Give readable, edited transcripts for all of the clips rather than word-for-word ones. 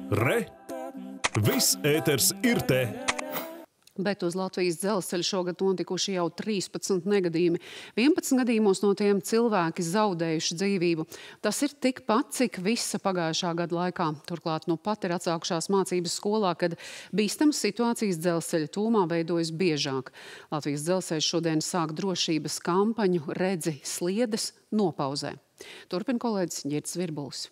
Re! Viss ēters ir te! Bet uz Latvijas dzelzceļa šogad notikuši jau 13 negadījumi. 11 gadījumos no tiem cilvēki zaudējuši dzīvību. Tas ir tikpat, cik visa pagājušā gada laikā. Turklāt nu pat ir atsākušās mācības skolā, kad bīstamas situācijas dzelzceļa tūmā veidojas biežāk. Latvijas dzelzceļš šodien sāk drošības kampaņu Redzi sliedes nopauzē. Turpina kolēģis Ģirds Virbulis.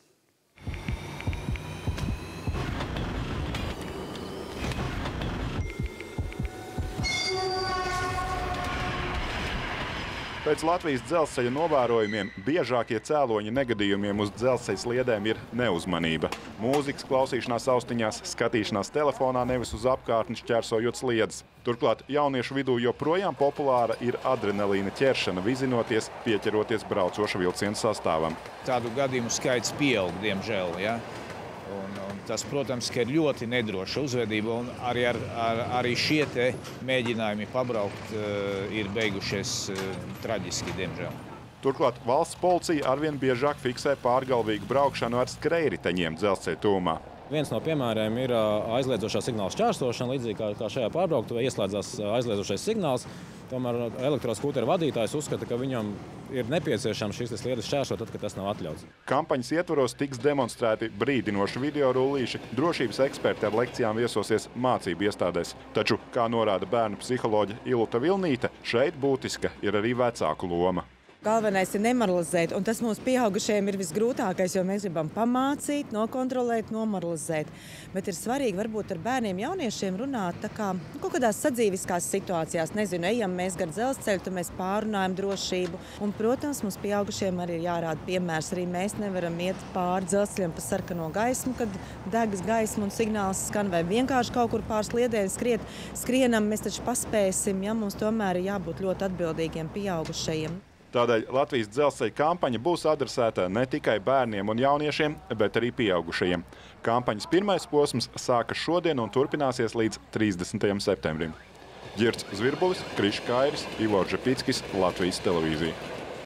Pēc Latvijas dzelzceļa novērojumiem biežākie cēloņi negadījumiem uz dzelzceļa sliedēm ir neuzmanība. Mūzikas klausīšanās austiņās, skatīšanās telefonā, nevis uz apkārtni šķērsojot sliedes. Turklāt jauniešu vidū joprojām populāra ir adrenalīna ķeršana, vizinoties, pieķeroties braucoša vilciena sastāvam. Tādu gadījumu skaits pieaug, diemžēl, ja? Un tas, protams, ka ir ļoti nedroša uzvedība, un arī šie te mēģinājumi pabraukt ir beigušies traģiski, diemžēl. Turklāt valsts policija arvien biežāk fiksē pārgalvīgu braukšanu ar skrējriteņiem dzelzceļa tūmā. Viens no piemēriem ir aizliedzošā signāla šķērsošana, līdzīgi kā šajā pārbrauktuvē ieslēdzās aizliedzošais signāls. Tomēr elektroskūteru vadītājs uzskata, ka viņam ir nepieciešams šīs sliedes šķērsot, tad, kad tas nav atļauts. Kampaņas ietvaros tiks demonstrēti brīdinoši video rullīši. Drošības eksperti ar lekcijām viesosies mācību iestādēs. Taču, kā norāda bērnu psiholoģe Iluta Vilnīte, šeit būtiska ir arī vecāku loma. Galvenais ir nemoralizēt, un tas mums pieaugušajiem ir visgrūtākais, jo mēs gribam pamācīt, nokontrolēt, nomoralizēt. Bet ir svarīgi varbūt ar bērniem, jauniešiem runāt tā kā kaut kādās sadzīviskās situācijās. Nezinu, ejam mēs gar dzelzceļu, tad mēs pārunājam drošību. Un, protams, mums pieaugušajiem arī ir jārāda piemērs. Arī mēs nevaram iet pāri dzelzceļam pa sarkano gaismu, kad degas gaisma un signāls skan, vai vienkārši kaut kur pār sliedēm skrienam, mēs taču paspēsim, ja mums tomēr ir jābūt ļoti atbildīgiem pieaugušajiem. Tādēļ Latvijas dzelzceļa kampaņa būs adresēta ne tikai bērniem un jauniešiem, bet arī pieaugušajiem. Kampaņas pirmais posms sākas šodien un turpināsies līdz 30. septembrim. Ģirds Virbulis, Krišs Kairis, Ivo Žepickis, Latvijas televīzija.